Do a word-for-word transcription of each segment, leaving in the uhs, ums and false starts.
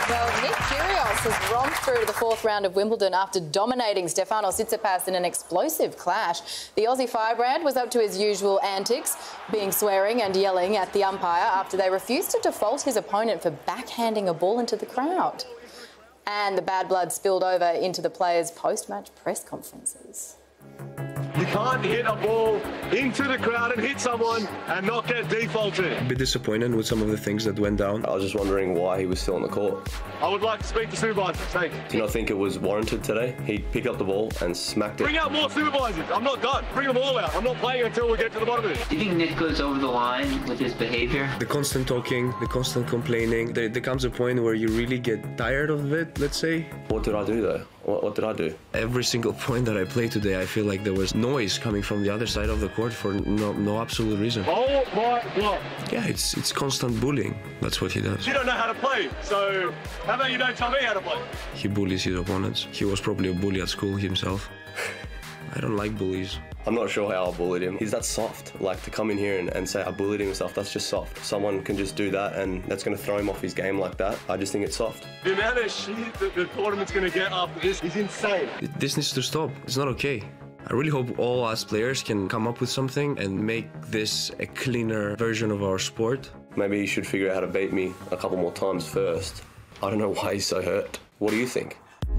Well, Nick Kyrgios has romped through to the fourth round of Wimbledon after dominating Stefanos Tsitsipas in an explosive clash. The Aussie firebrand was up to his usual antics, being swearing and yelling at the umpire after they refused to default his opponent for backhanding a ball into the crowd. And the bad blood spilled over into the players' post-match press conferences. You can't hit a ball into the crowd and hit someone and not get defaulted. A bit disappointed with some of the things that went down. I was just wondering why he was still on the court. I would like to speak to supervisors. Thanks. Do you not think it was warranted today? He picked up the ball and smacked it. Bring out more supervisors. I'm not done. Bring them all out. I'm not playing until we get to the bottom of this. Do you think Nick goes over the line with his behaviour? The constant talking, the constant complaining. There, there comes a point where you really get tired of it, let's say. What did I do though? What, what did I do? Every single point that I played today, I feel like there was noise coming from the other side of the court for no, no absolute reason. Oh my God. Yeah, it's, it's constant bullying. That's what he does. You don't know how to play, so how about you don't tell me how to play? He bullies his opponents. He was probably a bully at school himself. I don't like bullies. I'm not sure how I bullied him. He's that soft. Like, to come in here and, and say I bullied him and stuff, that's just soft. Someone can just do that and that's going to throw him off his game like that. I just think it's soft. The amount of shit that the tournament's going to get after this is insane. This needs to stop. It's not okay. I really hope all us players can come up with something and make this a cleaner version of our sport. Maybe he should figure out how to beat me a couple more times first. I don't know why he's so hurt. What do you think?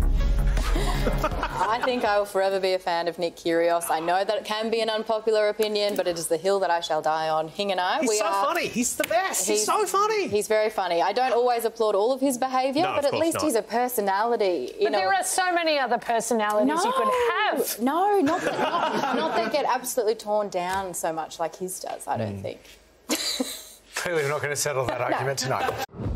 I think I will forever be a fan of Nick Kyrgios. I know that it can be an unpopular opinion, but it is the hill that I shall die on. Hing and I, he's we so are... funny. He's the best. He's, he's so funny. He's very funny. I don't always applaud all of his behaviour, no, but at least not. he's a personality. You but know. there are so many other personalities no, you could have. No, not that, not, not that get absolutely torn down so much like his does, I don't mm. think. Clearly we're not going to settle that argument no. tonight.